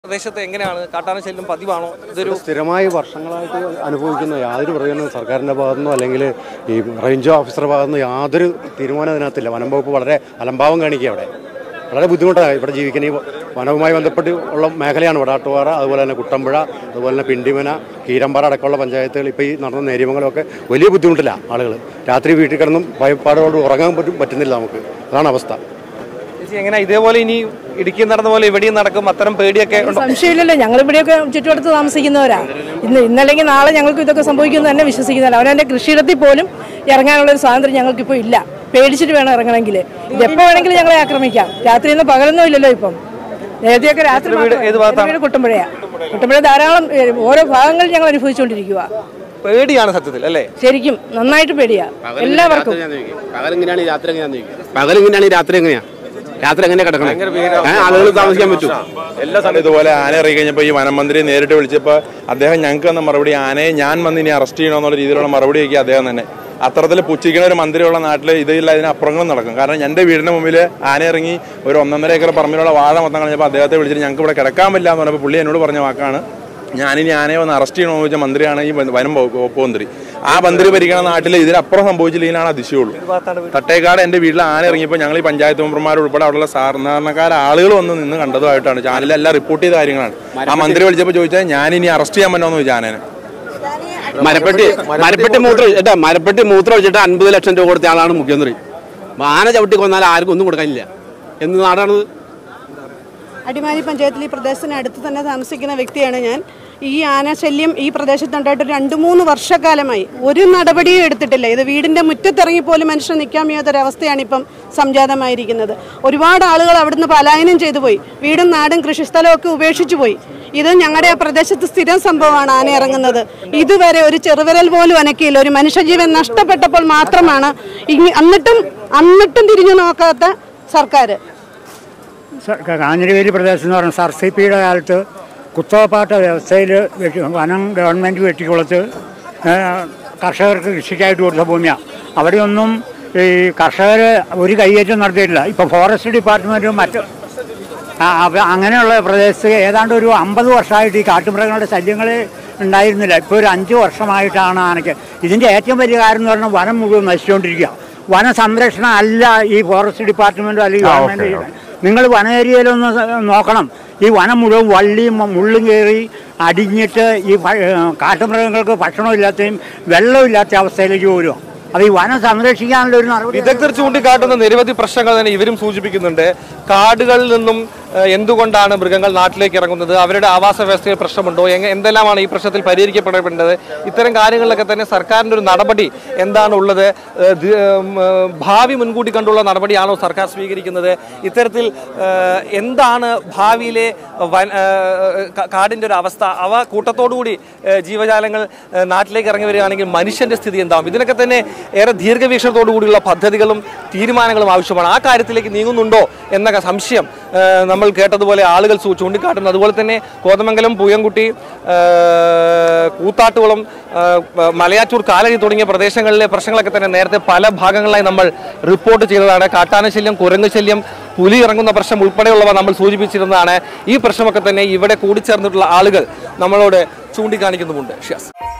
പ്രദേശത്ത് എങ്ങനെയാണ് കാട്ടാന ശല്യം പതിവാണോ? ഇതൊരു സ്ഥിരമായി വർഷങ്ങളായിട്ട് അനുഭവിക്കുന്ന യാതൊരു പ്രയോജനം സർക്കാരിൻ്റെ ഭാഗത്തുനിന്നോ അല്ലെങ്കിൽ ഈ റേഞ്ച് ഓഫീസറുടെ ഭാഗത്തുനിന്നോ യാതൊരു തീരുമാനം അതിനകത്തില്ല. വനം വകുപ്പ് വളരെ അലംഭാവം കാണിക്കുക. അവിടെ വളരെ ബുദ്ധിമുട്ടാണ് ഇവിടെ ജീവിക്കുന്ന. ഈ വനവുമായി ബന്ധപ്പെട്ട് ഉള്ള മേഖലയാണ് വടാട്ടുപാറ, അതുപോലെ തന്നെ കുട്ടമ്പുഴ, അതുപോലെ തന്നെ പിണ്ടിമന, കീരമ്പാറ അടക്കമുള്ള പഞ്ചായത്തുകൾ. ഇപ്പോൾ ഈ നടന്ന നേര്യമംഗലമൊക്കെ വലിയ ബുദ്ധിമുട്ടില്ല ആളുകൾ. രാത്രി വീട്ടിൽ കിടന്നും ഭയപ്പാടോട് ഉറങ്ങാൻ പറ്റുന്നില്ല നമുക്ക്. അതാണ് അവസ്ഥ. എങ്ങനെ ഇതേപോലെ ഇനി ഇടുക്കി നടന്ന പോലെ ഇവിടെയും നടക്കും? അത്തരം പേടിയൊക്കെ സംശയമില്ലല്ലോ. ഞങ്ങൾ ഇവിടെയൊക്കെ ചുറ്റുവട്ടത്ത് താമസിക്കുന്നവരാ. ഇന്നല്ലെങ്കിൽ നാളെ ഞങ്ങൾക്ക് ഇതൊക്കെ സംഭവിക്കുമെന്ന് തന്നെ വിശ്വസിക്കുന്നില്ല. അവനെ കൃഷിയിടത്തിൽ പോലും ഇറങ്ങാനുള്ളൊരു സ്വാതന്ത്ര്യം ഞങ്ങൾക്കിപ്പോൾ ഇല്ല. പേടിച്ചിട്ട് വേണം ഇറങ്ങണമെങ്കിൽ. ഇതെപ്പോൾ വേണമെങ്കിലും ഞങ്ങളെ ആക്രമിക്കാം. രാത്രിയൊന്നും പകലൊന്നും ഇല്ലല്ലോ. ഇപ്പം നേരത്തെയൊക്കെ രാത്രി കുട്ടമ്പുഴയാണ്. കുട്ടമ്പുഴ ധാരാളം ഓരോ ഭാഗങ്ങൾ ഞങ്ങൾ അനുഭവിച്ചുകൊണ്ടിരിക്കുക. പേടിയാണ് സത്യത്തിൽ അല്ലേ? ശരിക്കും നന്നായിട്ട് പേടിയാ എല്ലാവർക്കും. പകലെങ്ങനെയാണ് രാത്രി എങ്ങനെയാ? രാത്രി എങ്ങനെ കിടക്കണം? ആളുകൾ താമസിക്കാൻ പറ്റും. എല്ലാ സമയത്ത് ഇതുപോലെ ആന ഇറങ്ങി കഴിഞ്ഞപ്പോൾ ഈ വനം മന്ത്രിയെ നേരിട്ട് വിളിച്ചപ്പോൾ അദ്ദേഹം ഞങ്ങൾക്ക് തന്ന മറുപടി, ആനയെ ഞാൻ വന്ന് ഇനി അറസ്റ്റ് ചെയ്യണമെന്നുള്ള രീതിയിലുള്ള മറുപടിയൊക്കെ അദ്ദേഹം തന്നെ. അത്തരത്തിൽ പുച്ഛിക്കുന്ന ഒരു മന്ത്രിയുള്ള നാട്ടിൽ ഇതില്ല, ഇതിനപ്പുറങ്ങളും നടക്കും. കാരണം എൻ്റെ വീടിന് മുമ്പിൽ ആന ഇറങ്ങി ഒരു 1.5 ഏക്കർ പറമ്പിലുള്ള വാഴ മൊത്തം കളഞ്ഞപ്പോൾ അദ്ദേഹത്തെ വിളിച്ചിട്ട് ഞങ്ങൾക്ക് ഇവിടെ കിടക്കാൻ പറ്റില്ല എന്ന് പറഞ്ഞപ്പോൾ പുള്ളി എന്നോട് പറഞ്ഞ വാക്കാണ്, ഞാനിനി ആനയെ വന്ന് അറസ്റ്റ് ചെയ്യണമെന്ന് ചോദിച്ചാൽ മന്ത്രിയാണ് ഈ വനം വകുപ്പ് മന്ത്രി. ആ മന്ത്രി ഭരിക്കുന്ന നാട്ടിൽ ഇതിനപ്പുറം സംഭവിച്ചില്ലെങ്കിലാണ് അതിശയമുള്ളൂ. തട്ടേക്കാട് എൻ്റെ വീട്ടിൽ ആന ഇറങ്ങിയപ്പോൾ ഞങ്ങൾ ഈ പഞ്ചായത്ത് മെമ്പർമാരുൾപ്പെടെ അവിടെയുള്ള സാധാരണക്കാർ ആളുകൾ വന്ന് നിന്ന് കണ്ടതുമായിട്ടാണ്. ചാനലിലെല്ലാം റിപ്പോർട്ട് ചെയ്ത കാര്യങ്ങളാണ്. ആ മന്ത്രി വിളിച്ചപ്പോൾ ചോദിച്ചാൽ ഞാനിനി അറസ്റ്റ് ചെയ്യാൻ പറ്റുമോ എന്ന് ചോദിച്ചാൽ ആനേനെ. മരപ്പെട്ടി മൂത്രം വെച്ചിട്ട് 50 ലക്ഷം രൂപ കൊടുത്ത ആളാണ് മുഖ്യമന്ത്രി. ആന ചവിട്ടി കൊന്നാൽ ആർക്കും ഒന്നും കൊടുക്കാനില്ല. എന്ത് നാടാണത്? അടിമാലി പഞ്ചായത്തിൽ ഈ പ്രദേശത്തിന് അടുത്ത് തന്നെ താമസിക്കുന്ന വ്യക്തിയാണ് ഞാൻ. ഈ ആനശല്യം ഈ പ്രദേശത്തുണ്ടായിട്ട് 2-3 വർഷക്കാലമായി ഒരു നടപടിയും എടുത്തിട്ടില്ല. ഇത് വീടിൻ്റെ മുറ്റത്തിറങ്ങിപ്പോലും മനുഷ്യൻ നിൽക്കാൻ വയ്യാത്തൊരവസ്ഥയാണ് ഇപ്പം സംജാതമായിരിക്കുന്നത്. ഒരുപാട് ആളുകൾ അവിടുന്ന് പലായനം ചെയ്തു പോയി. വീടും നാടും കൃഷിസ്ഥലമൊക്കെ ഉപേക്ഷിച്ചു പോയി. ഇത് ഞങ്ങളുടെ ആ പ്രദേശത്ത് സ്ഥിരം സംഭവമാണ് ആന ഇറങ്ങുന്നത്. ഇതുവരെ ഒരു ചെറുവിരൽ പോലും അനക്കിയില്ല. ഒരു മനുഷ്യജീവൻ നഷ്ടപ്പെട്ടപ്പോൾ മാത്രമാണ് എന്നിട്ടും തിരിഞ്ഞു നോക്കാത്ത സർക്കാർ. കാഞ്ഞിരവേലി പ്രദേശം എന്ന് പറഞ്ഞാൽ SRCPയുടെ കാലത്ത് കുത്തവപ്പാട്ട വ്യവസ്ഥയിൽ വനം ഗവൺമെൻറ് വെട്ടിക്കുളത്ത് കർഷകർക്ക് കൃഷിക്കായിട്ട് കൊടുത്ത ഭൂമിയാണ്. അവിടെയൊന്നും ഈ കർഷകർ ഒരു കൈയേറ്റം നടത്തിയിട്ടില്ല. ഇപ്പോൾ ഫോറസ്റ്റ് ഡിപ്പാർട്ട്മെൻറ്റും അങ്ങനെയുള്ള പ്രദേശത്ത് ഏതാണ്ട് ഒരു 50 വർഷമായിട്ട് ഈ കാട്ടുമൃഗങ്ങളുടെ ശല്യങ്ങൾ ഉണ്ടായിരുന്നില്ല. ഇപ്പോൾ ഒരു 5 വർഷമായിട്ടാണ് ആനയ്ക്ക്. ഇതിൻ്റെ ഏറ്റവും വലിയ കാര്യം എന്ന് പറഞ്ഞാൽ വനം മുഴുവൻ നശിച്ചുകൊണ്ടിരിക്കുക. വനസംരക്ഷണം അല്ല ഈ ഫോറസ്റ്റ് ഡിപ്പാർട്ട്മെൻറ്റോ അല്ലെങ്കിൽ ഗവൺമെൻറ്. നിങ്ങൾ വന ഏരിയയിലൊന്ന് നോക്കണം. ഈ വനം മുഴുവൻ വള്ളിയും മുള്ളും കയറി അടിഞ്ഞിട്ട് ഈ കാട്ടുമൃഗങ്ങൾക്ക് ഭക്ഷണമില്ലാത്തയും വെള്ളമില്ലാത്ത അവസ്ഥയിലേക്ക് വരും. അത് ഈ വനം സംരക്ഷിക്കാനുള്ള ഒരു നടപടി. വിദഗ്ധർ ചൂണ്ടിക്കാട്ടുന്ന നിരവധി പ്രശ്നങ്ങൾ തന്നെ ഇവരും സൂചിപ്പിക്കുന്നുണ്ട്. കാടുകളിൽ നിന്നും എന്തുകൊണ്ടാണ് മൃഗങ്ങൾ നാട്ടിലേക്ക് ഇറങ്ങുന്നത്? അവരുടെ ആവാസ വ്യവസ്ഥയിൽ പ്രശ്നമുണ്ടോ? എന്തെല്ലാമാണ് ഈ പ്രശ്നത്തിൽ പരിഹരിക്കപ്പെടേണ്ടത്? ഇത്തരം കാര്യങ്ങളിലൊക്കെ തന്നെ സർക്കാരിൻ്റെ ഒരു നടപടി എന്താണ് ഉള്ളത്? ഭാവി മുൻകൂട്ടി കണ്ടുള്ള നടപടിയാണോ സർക്കാർ സ്വീകരിക്കുന്നത്? ഇത്തരത്തിൽ എന്താണ് ഭാവിയിലെ കാടിൻ്റെ ഒരു അവസ്ഥ? അവ കൂട്ടത്തോടുകൂടി ജീവജാലങ്ങൾ നാട്ടിലേക്ക് ഇറങ്ങി വരികയാണെങ്കിൽ മനുഷ്യൻ്റെ സ്ഥിതി എന്താവും? ഇതിനൊക്കെ തന്നെ ഏറെ ദീർഘവീക്ഷണത്തോടു കൂടിയുള്ള പദ്ധതികളും തീരുമാനങ്ങളും ആവശ്യമാണ്. ആ കാര്യത്തിലേക്ക് നീങ്ങുന്നുണ്ടോ എന്ന സംശയം നമ്മൾ കേട്ടതുപോലെ ആളുകൾ ചൂണ്ടിക്കാട്ടുന്നു. അതുപോലെ തന്നെ കോതമംഗലം, പൂയംകുട്ടി, കൂത്താട്ടുകുളം, മലയാറ്റൂർ, കാലടി തുടങ്ങിയ പ്രദേശങ്ങളിലെ പ്രശ്നങ്ങളൊക്കെ തന്നെ നേരത്തെ പല ഭാഗങ്ങളിലായി നമ്മൾ റിപ്പോർട്ട് ചെയ്തതാണ്. കാട്ടാനശല്യം, കുരങ്ങ് ശല്യം, പുലി ഇറങ്ങുന്ന പ്രശ്നം ഉൾപ്പെടെയുള്ളവ നമ്മൾ സൂചിപ്പിച്ചിരുന്നതാണ്. ഈ പ്രശ്നമൊക്കെ തന്നെ ഇവിടെ കൂടിച്ചേർന്നിട്ടുള്ള ആളുകൾ നമ്മളോട് ചൂണ്ടിക്കാണിക്കുന്നുമുണ്ട്.